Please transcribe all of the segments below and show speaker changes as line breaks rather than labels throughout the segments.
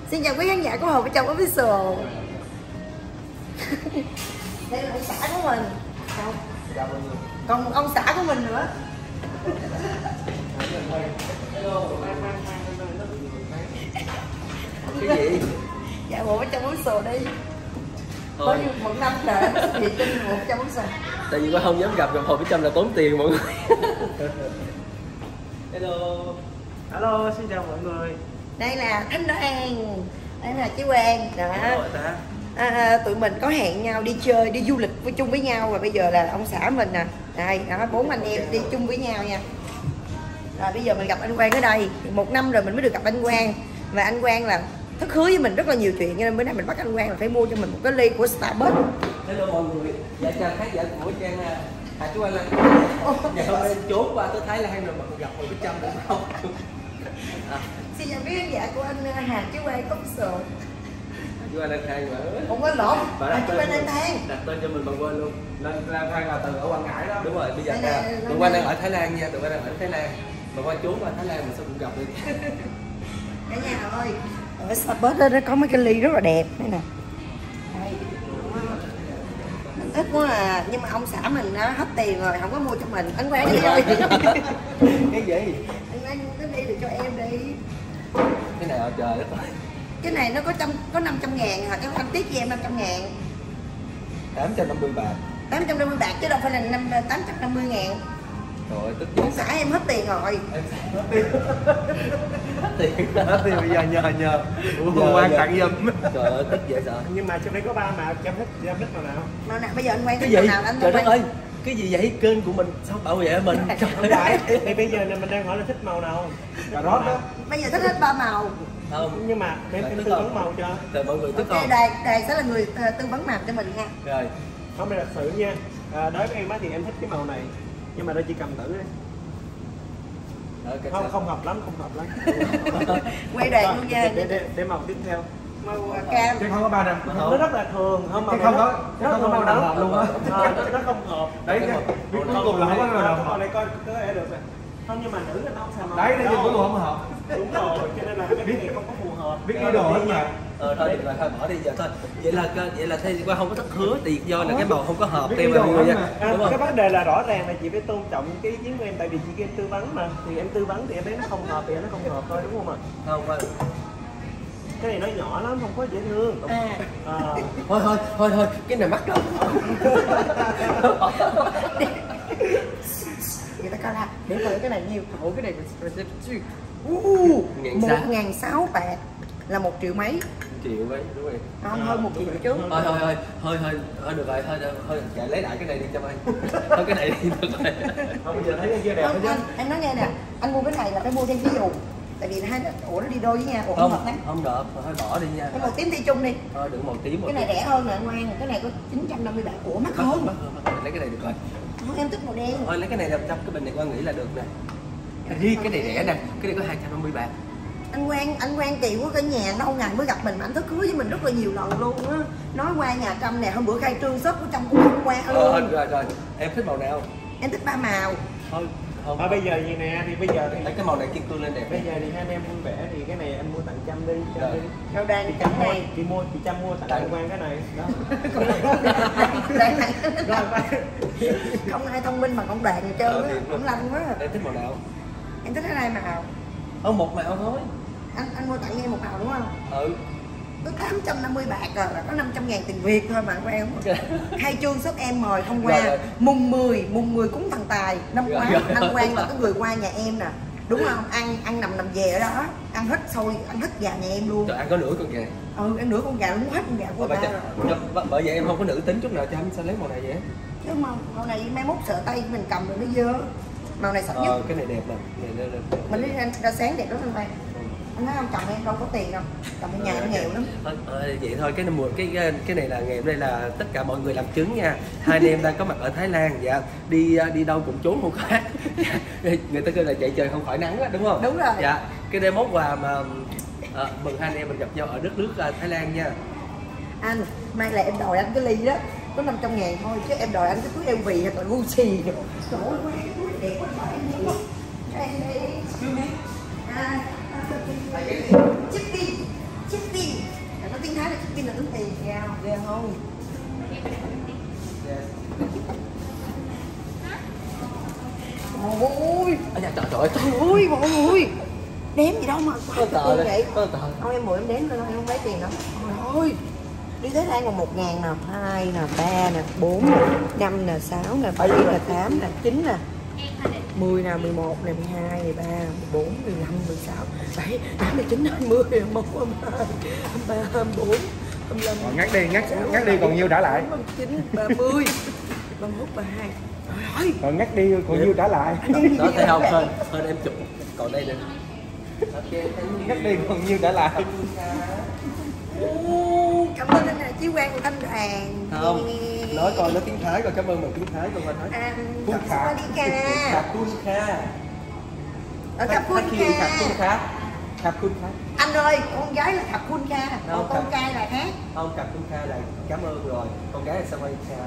Xin chào quý khán giả của Hồ Vợ Chồng Official. Đây là ông xã của mình. Còn ông xã của mình nữa.
Cái gì?
Dạ Hồ Vợ Chồng Official đi. Bao nhiêu một năm rồi thì tin Hồ Vợ Chồng Official.
Tại vì con không dám gặp Hồ Vợ Chồng là tốn tiền mọi người. Hello.
Hello, xin chào mọi người.
Đây là Thanh Đoan. Đây là chị Quang. Đó. Tụi mình có hẹn nhau đi chơi, đi du lịch chung với nhau. Và bây giờ là ông xã mình nè. Đây, đó, 4 anh em đi chung với nhau nha. Rồi bây giờ mình gặp anh Quang ở đây. 1 năm rồi mình mới được gặp anh Quang. Và anh Quang là thất hứa với mình rất là nhiều chuyện, cho nên bữa nay mình bắt anh Quang là phải mua cho mình một cái ly của Starbucks.
Hello mọi người. Dạ chào khán giả của trang chú Anh Lan. Dạ hôm nay trốn qua tới Thái Lan rồi mà còn gặp Hồ Vợ Chồng nữa không?
Xin chào quý khán giả của anh Hà Chú Quang Official.
Chú Anh Lan Thang mà.
Không có lộn. Chú Anh Lan Thang.
Đặt tên cho mình bằng quên luôn.
Lan Thang là từ ở Quảng Ngãi đó.
Đúng rồi, bây giờ tụi Quang đang ở Thái Lan nha, tụi Quang đang ở Thái Lan. Mà Quang trốn qua Thái Lan mình sao cũng gặp được.
Cả nhà ơi, ở Starbucks đó nó có mấy cái ly rất là đẹp đây nè. Đây. Mình thích quá à, nhưng mà ông xã mình nó hết tiền rồi, không có mua cho mình. Anh Quang đi ơi.
Cái gì?
Anh Quang mua cái ly được cho em đi.
Cái này ở trời đất ơi.
Cái này nó có 500 ngàn hả? Cái anh tiếp cho em 500 ngàn.
850 bạc.
850 bạc chứ đâu phải là 850 ngàn.
Rồi tức
Ông xã em hết tiền rồi.
Hết tiền
Bây giờ nhờ Hùng Quang tặng giùm.
Trời ơi tức dễ sợ.
Nhưng mà trong đây có 3 màu, em thích màu nào?
Màu nào bây giờ anh Quang
Cái
thích
gì?
màu nào anh
Trời đất
Quang?
ơi. Cái gì vậy? Kênh của mình sao bảo vệ mình?
Không phải. Thì bây giờ mình đang hỏi là thích màu nào? Cà rốt đó.
Bây giờ thích hết 3 màu.
Không.
Nhưng mà em tư vấn màu cho.
Rồi mọi người tức không?
Đài sẽ là người tư vấn màu cho mình nha.
Rồi.
Không, phải thật sự nha. Đối với em thì em thích cái màu này. Nhưng mà đây chỉ cầm thử đi. Không hợp lắm.
Quay đèn luôn nha.
Để màu tiếp theo.
Màu cam.
Chứ không có 3 năm. Nó rất là thường, không màu nó không màu nào hợp luôn á. Nó không hợp. Đấy, cuối cùng là không có màu nào hợp. Đây coi có thể được rồi. Không, nhưng mà nữ là nó không xài màu. Đấy, cuối cùng không hợp. Đúng rồi, cho nên là cái này không có phù hợp. Biết ý đồ hết mà.
Thôi được rồi, thôi bỏ đi giờ thôi. Vậy là thay qua không có thất hứa thì do là cái màu không có hợp em mọi người nha.
Cái vấn đề là rõ ràng là chị phải tôn trọng cái ý kiến của em, tại vì chị kêu em tư vấn mà. Thì em tư vấn thì em thấy nó không hợp thì nó không hợp thôi, đúng không ạ?
Không.
Cái này nó nhỏ lắm, không có dễ thương.
Thôi, cái này mắc lắm.
Người ta coi là để coi cái này nhiêu. Ủa cái này 1.600 bạc là 1 triệu mấy.
Triệu mấy đúng rồi.
Không, hơn 1 triệu chứ.
Thôi được rồi, thôi chạy lấy lại cái này đi cho anh. Thôi cái này đi được rồi.
Không, bây giờ thấy cái kia đẹp chứ.
Em nói nghe nè, anh mua cái này là phải mua thêm ví dụ. Tại vì hai nó đi đôi với nhau. Ủa
không
hợp lắm.
Không được, thôi bỏ đi nha.
Cái màu tím thi chung đi.
Thôi đừng màu tím.
Cái này rẻ hơn nè anh Ngoan, cái này có 950 bạc. Ủa mắc hơn.
Lấy cái này được rồi.
Không, em thích màu đen.
Thôi lấy cái này 500, cái bình này Quang nghĩ là được nè. Cái này rẻ nè, cái này có 250 bạc.
Anh Quang kỳ quá, cả nhà lâu ngày mới gặp mình mà anh thất hứa với mình rất là nhiều lần luôn á. Nói qua nhà Trâm nè, hôm bữa khai trương shop của Trâm cũng hôm qua luôn.
Rồi, em thích màu nào?
Em thích 3 màu.
Thôi không.
Bây giờ gì nè, thì bây giờ thì
lấy cái màu này kim cương lên đẹp.
Bây giờ thì hai anh em vui vẻ thì cái này anh mua tặng Trâm đi.
Đâu đây
chị Trâm này. Chị Trâm mua tặng anh Quang cái này. Đó.
Không ai thông minh mà con đoàn hết trơn á, cũng lanh quá.
Em thích màu nào?
Em thích 2 màu.
Một màu thôi.
Anh mua tặng em 1 màu đúng không? Có 850 bạc rồi, là có 500 ngàn tiền Việt thôi mà của em. Khai trương shop em mời hôm qua. Mùng 10 cúng thần tài năm ngoái. Anh Quang là cái người qua nhà em nè, đúng không? Ăn nằm về ở đó, ăn hết xôi, ăn hết gà nhà em luôn.
Trời, ăn có nửa con gà.
Ăn nửa con gà luôn, hết con gà của người ta rồi.
Bởi vậy em không có nữ tính chút nào cho anh sao lấy màu này vậy?
Chứ màu này mai mốt sợ tay mình cầm rồi nó dơ. Màu này sợ nhất.
Cái này đẹp nè.
Mình đi ra sáng đẹp lắm anh Quang. Anh nói không, chồng em đâu có tiền đâu, chồng ở nhà nó nghèo lắm.
Vậy thôi, cái này là ngày đây là tất cả mọi người làm chứng nha. Hai anh em đang có mặt ở Thái Lan, dạ đi đâu cũng trốn không khác. Người ta kêu là chạy trời không khỏi nắng á, đúng không?
Đúng rồi.
Dạ, cái đây món quà mà mừng hai anh em mình gặp nhau ở đất nước Thái Lan nha.
Anh, mai là em đòi anh cái ly đó có 500 ngàn thôi, chứ em đòi anh cái túi LV hoặc là Gucci rồi. Trời ơi, cái túi đẹp quá phải em mua. Cho em đi. Check in
Trời ơi,
ôi mọi người đếm gì đâu mà
có tờ
vậy.
có tờ.
Thôi em mượn em đếm lên không lấy tiền đâu. Trời ơi, đi Thái Lan còn 1.000 nè, 2 nè, 3 nè, 4 nè, 5 nè, 6 nè, 7 nè, 8 nè, 9 nè, 10 nè, 11 nè, 12, 13, 14, 15, 16, 17, 18, 19, 20, 21, 22, 23, 24, 25.
Ngắt đi còn nhiêu trả lại.
29, 30, 31, 32. Trời ơi.
Còn ngắt đi còn nhiêu trả lại.
Đó thấy không? Hơn em chụp. Còn đây nè.
Ngắt đi còn nhiêu trả lại.
Cảm ơn anh Hà Chí Quang của anh Đoàn.
Không. Nói coi nó tiếng Thái coi, cảm ơn mình tiếng Thái coi coi nói.
Cảm ơn đi ca.
Khạp Khun Kha.
Khạp Khun Kha.
Khạp Khun Kha.
Anh ơi, con gái là Khạp Khun Kha, còn con trai là khác.
Không, Khạp Khun Kha là cảm ơn rồi. Con gái là Sawadika.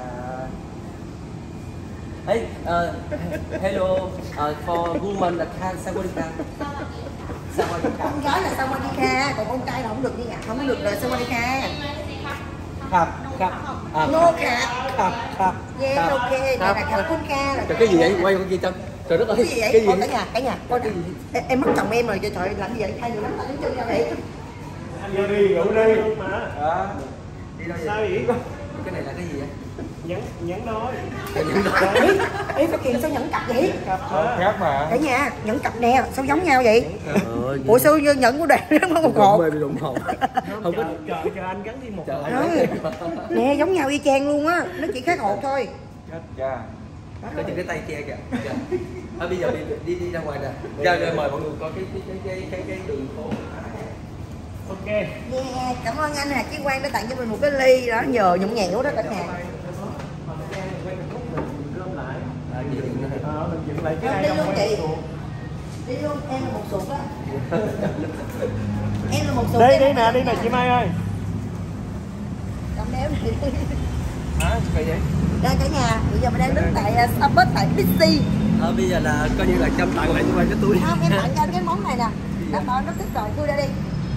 Hey, hello, for woman là Khan Sawadika.
Con gái là Sawadika, còn con trai là không được như vậy, không được là Sawadika.
Khạp.
No khạp.
Khạp.
Yeah, ok, này là Khạp Khun Kha là.
Cái gì vậy? Quay con kia chân. Trời đất ơi.
Cái gì vậy? Cái gì? Cả nhà. Coi nè. Em mất chồng em rồi, trời làm gì vậy? Hai người lắm tay đứng chân ra vậy.
Anh đi rượu đi.
Đi đâu vậy?
Sao vậy?
Cái này là cái gì vậy?
Nhẫn nói.
Ê, phải kiện sao nhẫn cặp vậy?
Khác mà.
Cả nhà, nhẫn cặp nè, sao giống nhau vậy? Ủa sao nhẫn của Đạt nó một hột?
Bị đụng hột. Không có
Chờ anh gắn đi một
hột.
Nè, giống nhau y chang luôn á, nó chỉ khác hột thôi.
Dạ.
Có chừng cái tay che kìa. Bây giờ đi ra ngoài nè. Rồi mời mọi người coi cái đường phố.
Ok.
Yeah, cảm ơn anh Hà Chí Quang đã tặng cho mình một cái ly đó, nhờ nhũng nhẽo đó cả nhà.
Mình dựng lại cái
Đi luôn chị. Đi luôn, em là một sụt á. Em là một sụt.
Đi nè chị Mai ơi.
Cầm đéo này.
Hả? Cái gì?
Đây cả nhà, bây giờ mình đang đứng tại Starbucks tại Bixi.
Bây giờ là coi như là Trâm tặng lại cho cái túi.
Không, em tặng cho anh cái món này nè. Đó, nó thích rồi, tôi ra đi.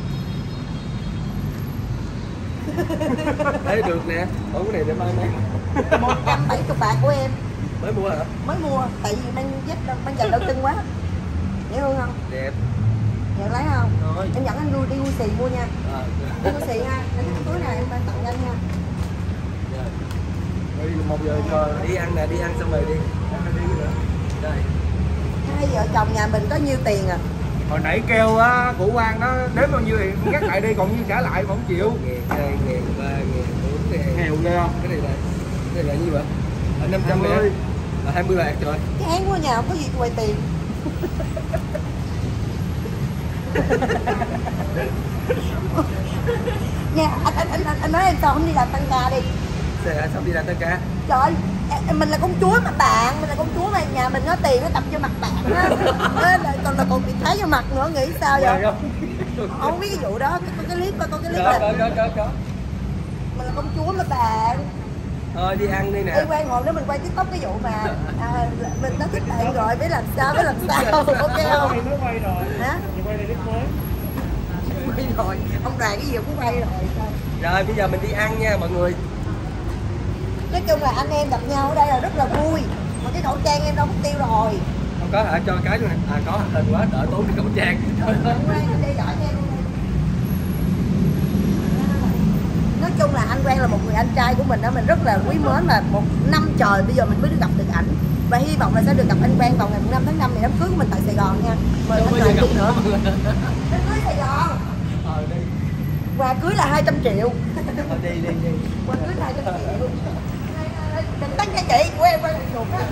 Đấy được nè, món cái này để mai mang.
170 bạc của em.
Mới mua hả?
Mới mua, tại vì mang giờ đau chân quá. Dễ thương không?
Đẹp.
Nhận lấy không?
Rồi.
Em dẫn anh đi mua xì mua nha. Đi mua xì ha. Anh cái túi này em tặng cho anh nha.
Rồi 1 giờ rồi đi ăn nè, đi ăn xong rồi đi. Đi nữa. Đây.
Hai vợ chồng nhà mình có nhiêu tiền à?
Hồi nãy kêu á, cụ Quang nó đếm bao nhiêu thì ngắt lại đi, còn nhiêu trả lại mà không chịu.
1.000, 2.000, 3.000, 4.000.
Nghèo ghê không?
Cái này là nhiêu vậy? 500 nè. 20 bạc rồi.
Chán quá nhà, không có gì quay tiền. Nha, anh nói em sao không đi làm tăng ca đi.
Sao đi làm tăng ca?
Trời ơi, mình là công chúa mà bạn, mình là công chúa mà nhà mình có tiền nó tập cho mặt bạn á. Còn bị thấy vô mặt nữa, nghĩ sao vậy? Không biết cái vụ đó, có cái clip coi cái clip này.
Có.
Mình là công chúa mà bạn.
Thôi đi ăn đi nè.
Đi quay ngồi đó mình quay TikTok cái vụ mà mình nó thích bạn rồi biết làm sao ok không?
Mới quay rồi.
Hả?
Quay clip mới.
Quay rồi, ông Đoàn cái gì cũng quay rồi.
Rồi bây giờ mình đi ăn nha mọi người.
Nói chung là anh em gặp nhau ở đây là rất là vui. Mà cái khẩu trang em đâu mất tiêu rồi.
Không có hả? Cho cái nữa nè. Có hình quá, đỡ tốn cái khẩu trang.
Nói chung là anh Quang là một người anh trai của mình đó, mình rất là quý mến, mà một năm trời bây giờ mình mới được gặp được ảnh, và hy vọng là sẽ được gặp anh Quang vào ngày 5 tháng 5 này, đám cưới của mình tại Sài Gòn nha. Mời anh Quang đi nữa. Đám cưới Sài Gòn. Quà cưới là 200 triệu.
Đi.
Quà cưới là 200 triệu. Đừng tắt cho chị, của em Quang bị ruột á.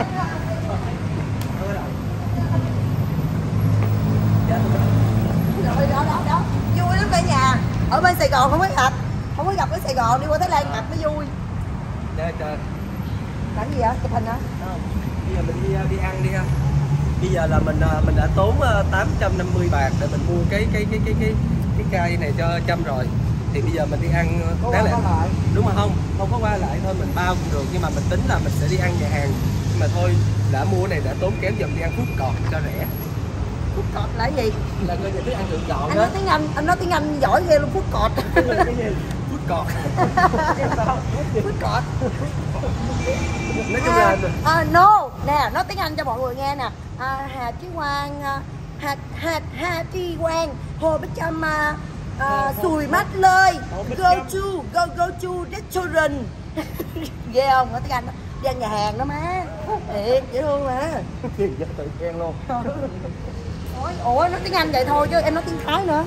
Rồi đó. Vui lắm cả nhà. Ở bên Sài Gòn không có gặp ở Sài Gòn, đi qua Thái Lan gặp mới vui.
Trời.
Làm gì vậy? Chụp hình hả?
Bây giờ mình đi ăn đi ha. Bây giờ là mình đã tốn 850 bạc để mình mua cái cây này cho Trâm rồi. Thì bây giờ mình đi ăn đáng lẽ đúng mà không có qua lại thôi, mình bao cũng được, nhưng mà mình tính là mình sẽ đi ăn nhà hàng, nhưng mà thôi đã mua này đã tốn kém, giờ mình đi ăn food court cho rẻ.
Food court là gì?
Là người thích ăn được gọn
đó. Anh nói tiếng Anh giỏi ghê luôn. Food court.
Food court.
Food court.
Nói chung là
no nè, nói tiếng Anh cho mọi người nghe nè. Hà Chí Quang, Hà Chí Quang, Hồ Bích Trâm, Sùi Mắt Lơi, go to restaurant. Ghê không? Nói tiếng Anh đó. Đi ăn nhà hàng đó má. Thiệt, dễ thương mà.
Tự khen luôn.
Ủa, nói tiếng Anh vậy thôi chứ em nói tiếng Thái nữa.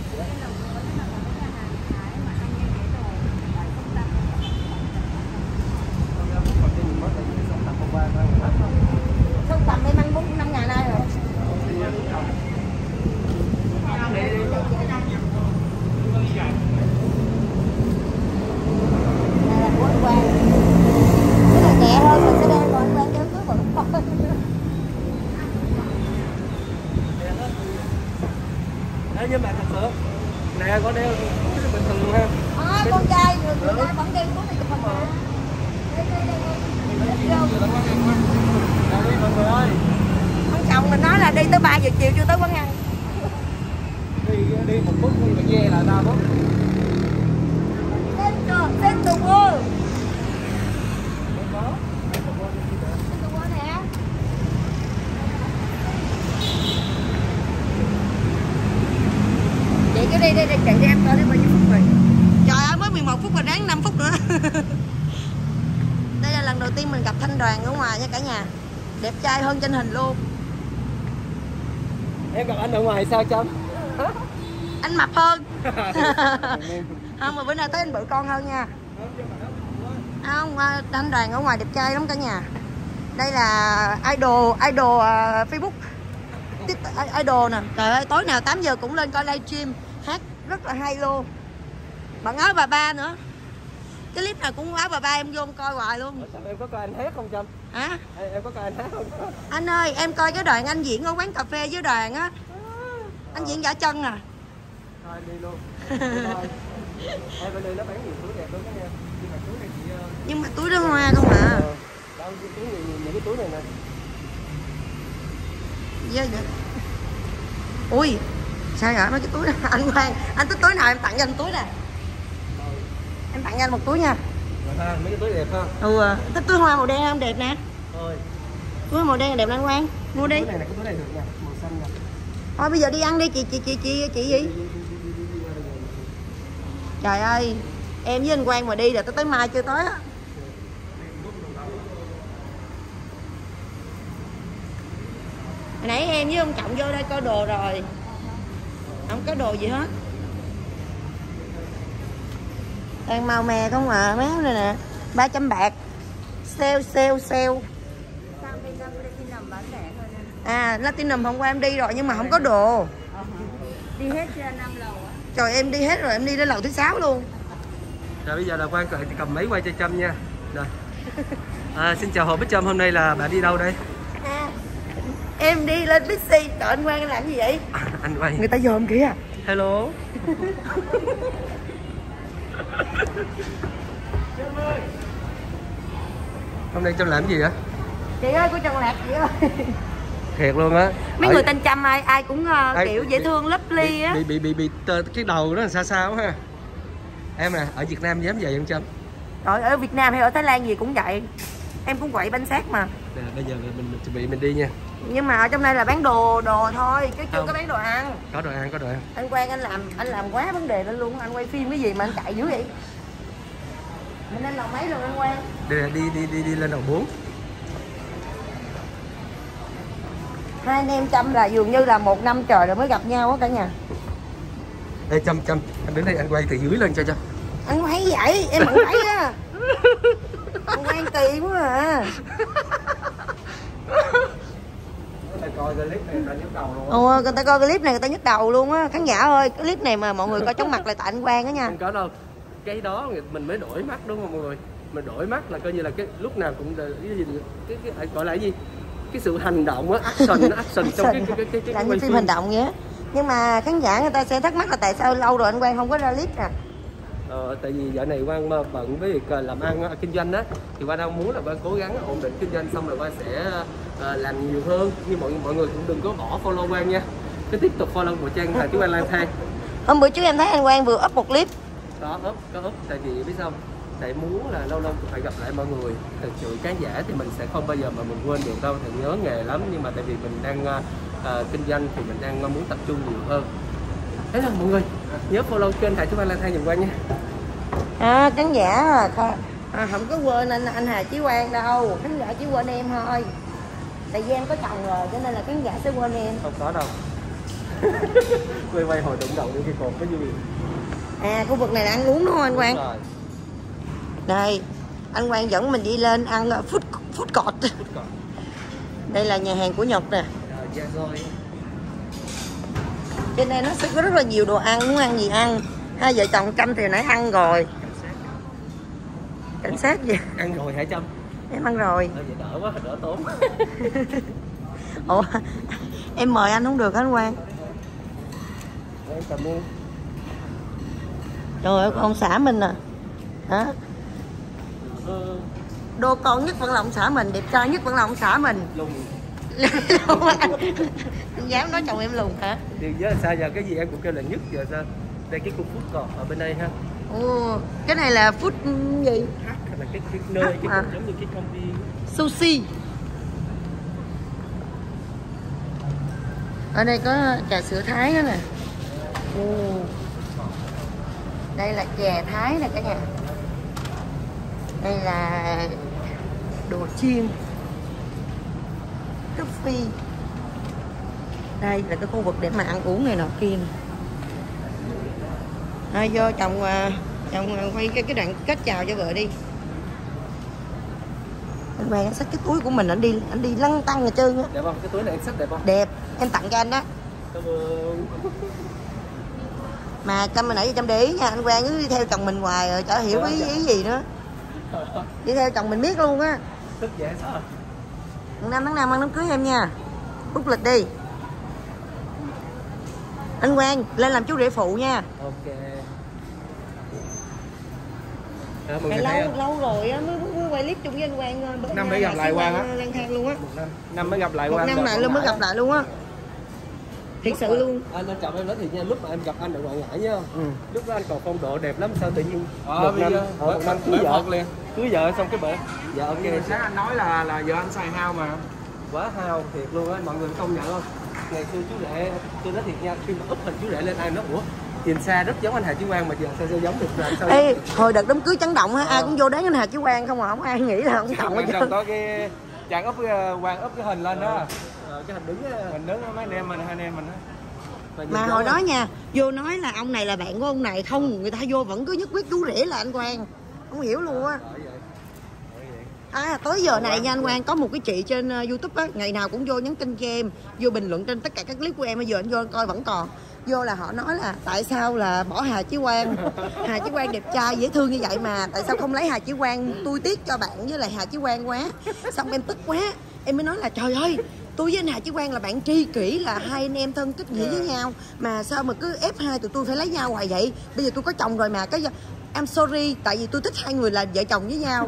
Sông Tầm em ăn 4-5 ngày nay rồi. Cái này nhẹ hơn mình sẽ đem rồi anh Quang kéo túi bự thôi.
Đấy, nhưng mà thật sự nè có đeo cái bình thường ha.
Con trai người ta vẫn đeo túi này chụp hình mà. Ông chồng mình nói là đi tới 3 giờ chiều chưa tới quán ăn.
Đi một phút đi mà ve là 3 phút.
Tên Tùng ơi. Chị cứ đi chạy đi em coi đến bao nhiêu phút rồi. Trời ơi mới 11 phút rồi, đáng 5 phút nữa. Đây là lần đầu tiên mình gặp Thanh Đoàn ở ngoài nha cả nhà. Đẹp trai hơn trên hình luôn.
Em gặp anh ở ngoài sao Trâm?
Anh mập hơn. Không mà bữa nay tới anh bự con hơn nha. Không, Thanh Đoàn ở ngoài đẹp trai lắm cả nhà. Đây là idol Facebook idol nè. Trời ơi tối nào 8 giờ cũng lên coi livestream hát rất là hay luôn. Bạn áo bà ba nữa. Cái clip nào cũng áo bà ba em vô coi hoài luôn.
Em có coi anh hát không Trâm?
Hả?
Em có coi anh hát không?
Anh ơi em coi cái đoạn anh diễn ở quán cà phê với Đoàn á. Anh diễn giả chân à.
Thôi đi luôn. Em bên đây nó bán nhiều túi đẹp lắm đó nha. Nhưng mà túi này chị
nhưng mà túi đó hoa không à.
Đâu túi những cái túi này nè.
Dạ dạ. Ui sao vậy mấy cái túi đó anh Quang, anh thích túi nào em tặng cho anh túi nè. Em tặng cho anh một túi nha.
Ha, mấy cái túi đẹp ha.
Thích túi hoa màu đen không đẹp nè.
Thôi.
Túi đẹp nè anh Quang, mua đi.
Túi này cái túi này được nha, màu xanh nè.
Thôi bây giờ đi ăn đi chị gì? Trời ơi, em với anh Quang mà đi là tới mai chưa tới á. Hồi nãy em với ông Trọng vô đây coi đồ rồi. Không có đồ gì hết. Đang màu mè không à, mấy này nè. 300 bạc. Sale. Platinum hôm qua em đi rồi nhưng mà không có đồ.
Đi hết 5 lầu á.
Trời em đi hết rồi, em đi đến lầu thứ 6 luôn.
Rồi bây giờ là Quang cầm máy quay cho Trâm nha. Rồi. Xin chào Hồ Bích Trâm, hôm nay là bạn đi đâu đây?
Em đi lên Bixi, trời anh Quang làm gì vậy?
Anh quay.
Người ta dòm kìa.
Hello. Hôm nay Trâm làm cái gì vậy?
Chị ơi, của Trần Lạc chị ơi.
Thiệt luôn á.
Mấy người tên Trâm ai cũng kiểu dễ thương lovely á.
Bị cái đầu nó là sao ha. Em nè, ở Việt Nam dám vậy không Trâm?
Rồi ở Việt Nam hay ở Thái Lan gì cũng vậy. Em cũng quậy bánh xác mà.
Nè, bây giờ mình chuẩn bị mình đi nha.
Nhưng mà ở trong đây là bán đồ thôi, chứ chưa có bán đồ ăn.
Có đồ ăn.
Anh Quang anh làm quá vấn đề lên luôn, anh quay phim cái gì mà anh chạy dữ vậy? Mình lên lầu mấy rồi anh Quang?
Đi lên lầu 4.
Hai anh em Trâm là dường như là 1 năm trời rồi mới gặp nhau á cả nhà.
Ê Trâm, anh đến đây anh quay từ dưới lên cho Trâm.
Anh quay vậy, em bận thấy á. Anh Quang kỳ quá à.
Coi clip này người ta nhức đầu luôn.
Người ta coi clip này người ta nhức đầu luôn á. Khán giả ơi, cái clip này mà mọi người coi chóng mặt lại tại anh Quang á nha.
Không có đâu. Cái đó mình mới đổi mắt đúng không mọi người? Mình đổi mắt là coi như là cái lúc nào cũng là cái gọi là cái gì? Cái sự hành động á, action trong cái
là như phim hành động vậy á. Nhưng mà khán giả người ta sẽ thắc mắc là tại sao lâu rồi anh Quang không có ra clip nè.
Tại vì dạo này Quang bận với việc làm ăn kinh doanh á, thì Quang đang muốn là Quang cố gắng ổn định kinh doanh xong rồi Quang sẽ làm nhiều hơn. Nhưng mọi người cũng đừng có bỏ follow Quang nha, cứ tiếp tục follow của trang Hà Chí Quang lang thang.
Hôm bữa trước em thấy anh Quang vừa up một clip.
Có up tại vì biết sao tại muốn là lâu lâu phải gặp lại mọi người. Thực sự khán giả thì mình sẽ không bao giờ mà mình quên được đâu, thì nhớ nghề lắm, nhưng mà tại vì mình đang kinh doanh thì mình đang muốn tập trung nhiều hơn. Thế là mọi người nhớ follow kênh Hà Chí Quang lang thang giùm Quang nha.
Khán giả không có quên anh Hà Chí Quang đâu, khán giả chỉ quên em thôi. Tại vì em có chồng rồi cho nên là khán giả sẽ quên em.
Không có đâu. Quay hồi đụng đầu đi cái cột có vui.
Khu vực này là ăn uống đúng không anh Quang?
Rồi.
Đây, anh Quang dẫn mình đi lên ăn food court. Đây là nhà hàng của Nhật nè.
Dạ rồi.
Trên đây nó sẽ có rất là nhiều đồ ăn, muốn ăn gì ăn. Hai vợ chồng Trâm thì nãy ăn rồi. Cảnh sát gì?
Ăn rồi hả Trâm?
Em ăn rồi.
Vậy đỡ quá, đỡ tốn.
Ủa, em mời anh không được hả anh Quang?
Em cảm ơn.
Trời ơi, con xã mình à. Hả? Đô con nhất vẫn là ông xã mình, đẹp trai nhất vẫn là ông xã mình.
Lùng.
Anh dám nói chồng em lùn hả?
Điều nhớ là sao giờ cái gì em cũng kêu là nhất giờ sao? Đây cái khu food court ở bên đây ha.
Ồ, cái này là food gì?
Hay là cái nơi cái giống như cái công viên
sushi. Ở đây có trà sữa Thái đó nè. Đây là chè Thái nè cả nhà. Đây là đồ chiên, coffee. Đây là cái khu vực để mà ăn uống này nọ kia. Thôi vô chồng quay cái đoạn kết chào cho vợ đi. Anh Quang anh xách cái túi của mình, anh đi lăn tăng rồi trơn á.
Đẹp không? Cái túi này anh xách đẹp không?
Đẹp, em tặng cho anh đó.
Cảm ơn.
Mà Trâm hồi nãy giờ Trâm để ý nha, anh Quang cứ đi theo chồng mình hoài rồi chả hiểu ý gì nữa. Đi theo chồng mình biết luôn á.
Tức dễ sao?
5 tháng 5 ăn đám cưới em nha. Bút lịch đi. Anh Quang lên làm chú rể phụ nha.
Ok.
Lâu rồi á mới quay clip chung với anh Quang.
Năm mới gặp lại Quang á.
Lang thang luôn á.
Năm mới gặp lại Quang.
1 năm lại luôn mới gặp lại luôn á. Thiệt sự luôn.
Anh chồng em nói thiệt nha, lúc mà em gặp anh đừng ngại nha. Lúc đó anh còn phong độ đẹp lắm, sao tự nhiên một năm cưới vợ liền. Cưới vợ xong cái bể. Dạ ok.
Sáng anh nói là giờ anh xài hao mà.
Quá hao thiệt luôn á, mọi người công nhận không? Ngày xưa chú rể, tôi nói thiệt nha, khi mà up hình chú rể lên ai nói ủa nhìn xa rất giống anh Hà Chí Quang mà giờ sao giống được rồi sao?
Ê, hồi đợt đám cưới chấn động á, ai cũng vô đánh anh Hà Chí Quang không à, không ai nghĩ là ông Trọng hết trơn.
Có cái chàng up Quang up cái hình lên đó.
Cái hình đứng á.
Mình đứng mấy anh em mình, hai anh em mình á.
Mà hồi đó nha, vô nói là ông này là bạn của ông này, không người ta vô vẫn cứ nhất quyết chú rể là anh Quang. Không hiểu luôn á. Tới giờ này nha anh Quang, có một cái chị trên YouTube á, ngày nào cũng vô nhắn tin cho em, vô bình luận trên tất cả các clip của em, bây giờ anh vô coi vẫn còn. Vô là họ nói là tại sao là bỏ Hà Chí Quang. Hà Chí Quang đẹp trai dễ thương như vậy mà tại sao không lấy Hà Chí Quang, tôi tiếc cho bạn với lại Hà Chí Quang quá. Xong em tức quá, em mới nói là trời ơi, tôi với anh Hà Chí Quang là bạn tri kỷ, là hai anh em thân kết nghĩa với nhau, mà sao mà cứ ép hai tụi tôi phải lấy nhau hoài vậy. Bây giờ tôi có chồng rồi mà, cái I'm sorry, tại vì tôi thích hai người là vợ chồng với nhau.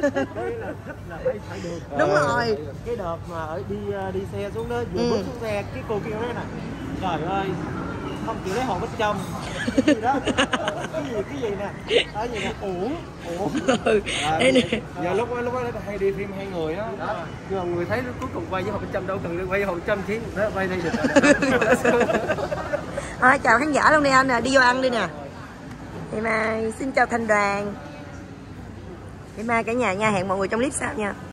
Đúng rồi.
Cái đợt mà đi xe xuống đó, vừa bước xuống xe, cái cô kia nói nè, trời ơi, không chịu lấy hồn Bích Trâm. Cái gì đó, cái gì nè, ở gì nè, uổng.
Đây nè.
Giờ lúc đó hay đi phim hai người á,
nhưng mà người thấy cuối cùng quay với Hồ Bích Trâm đâu cần quay với Hồ Bích Trâm chứ, đó quay đây được.
Thôi chào khán giả luôn đi anh, đi vô ăn đi nè. Ngày mai xin chào thành đoàn. Ngày mai cả nhà nha, hẹn mọi người trong clip sau nha.